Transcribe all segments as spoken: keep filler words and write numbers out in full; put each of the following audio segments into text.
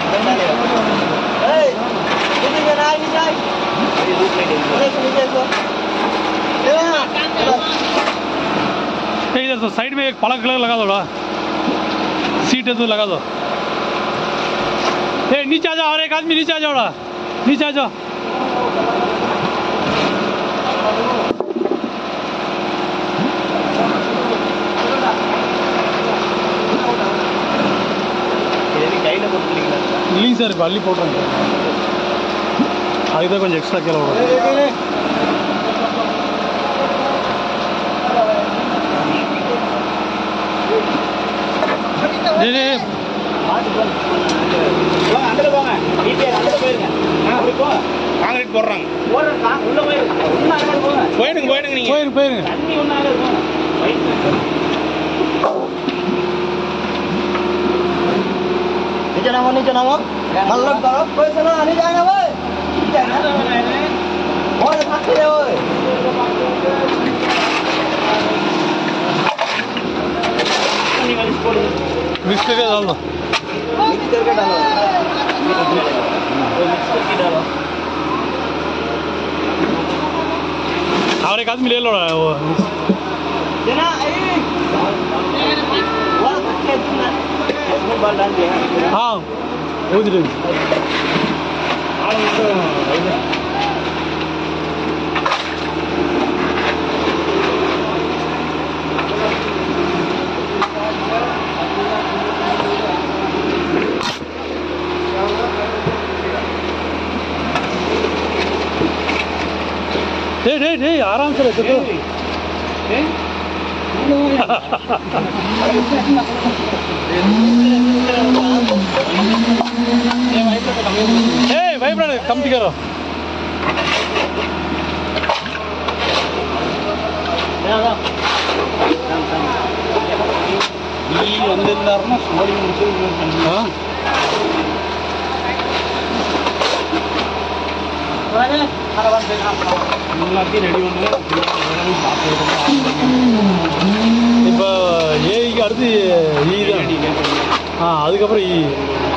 इधर तो साइड में एक पलक कलर लगा दो, सीट है तो लगा दो। ए नीचे आ जाओ, और एक आदमी नीचे आ जाओ, नीचे आ जाओ। இல்லைங்க சார், இப்போ அள்ளி போட்டுறாங்க. அதுதான் கொஞ்சம் எக்ஸ்ட்ரா கீழே வரும். காங்கிரீட் போடுறாங்க. போயிடுங்க போயிடுங்க நீங்க போயிருங்க போயிருங்க. नीचे नामो नीचे नामो मतलब करो कोई सुनो नहीं जाएगा वो और भाग के जाओ मिक्स करके डाल दो, मिक्स करके डालो मिक्स करके डालो। और एक आदमी ले लो वो जना वो भाग के इसमें बाल डाल दिया। हाँ उधर डे डे डे आराम से रखो तो ए वाइब्रेट कम करो ಈ ಒಂದಿಲ್ಲಾರನ ನೋಡಿ हाँ எல்லாத்தையும் ரெடி பண்ணி இப்போ ஏக்கு அடுத்து ஈ தான். ஆ அதுக்கப்புறம் ஈ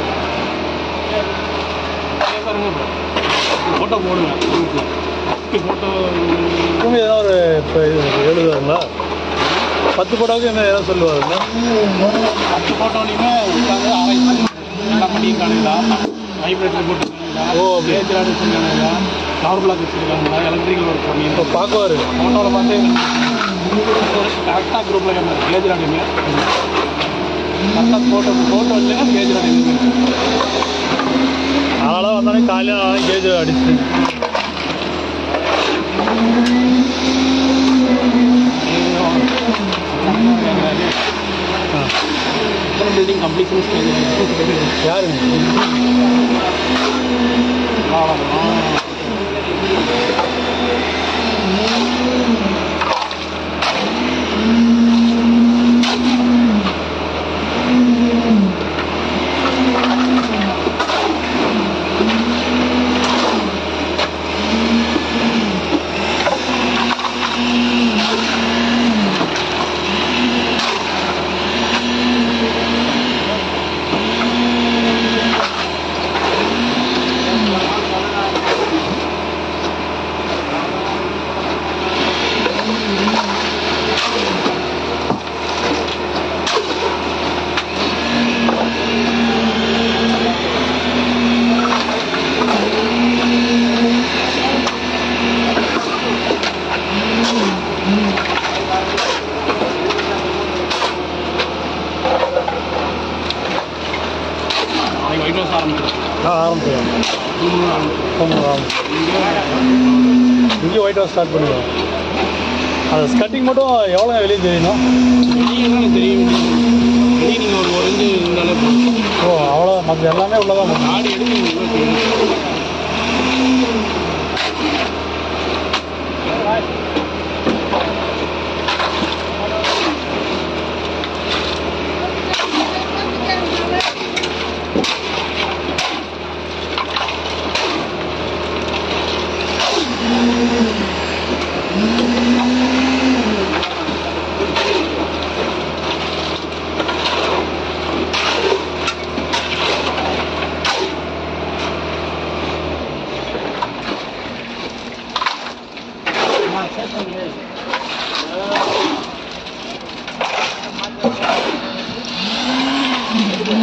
ஃபோட்டோ போடுங்க. ஃபோட்டோ பூமி ஏதாவது ஒரு இப்போ எழுதுவாங்களா? பத்து ஃபோட்டோவுக்கு என்ன ஏதாவது சொல்லுவாருங்களா? பத்து ஃபோட்டோலையுமே உட்காந்து ஆராய்ச்சி என்ன பண்ணியிருக்கானுங்களா, வைப்ரேட்டர் போட்டு ஓ பேஜ் சொன்னாங்களா, பவர் பிளாக் வச்சுருக்காங்களா, எலக்ட்ரிக்கல் ஒர்க் பண்ணி இப்போ பார்க்குவார். ஃபோட்டோவில் பார்த்து கரெக்டாக குரூப்பில் கேஜ் ராடிங்க கரெக்டாக ஃபோட்டோ ஃபோட்டோ இல்லைன்னா கேஜ் ராடிங்க அதனால வந்தானே காலையில் நானும் கேஜ் அடிச்சு பில்டிங் கம்ப்ளீஷன் ஸ்டேஜ் யாருங்க ஆரம்பிச்சிடும். இங்கே ஒயிட் ஹவுஸ் ஸ்டார்ட் பண்ணுவோம். அது ஸ்கட்டிங் மட்டும் எவ்வளோ வெளியே தெரியணும்? வெளியே தெரியும். வெளியே நீங்கள் ஒரு ஒரு இன்ச்சு இருந்தாலே போதும். ஓ அவ்வளோ, மற்ற எல்லாமே உள்ளதான் ஆடி எடுத்து हाँ, छः सौ में है।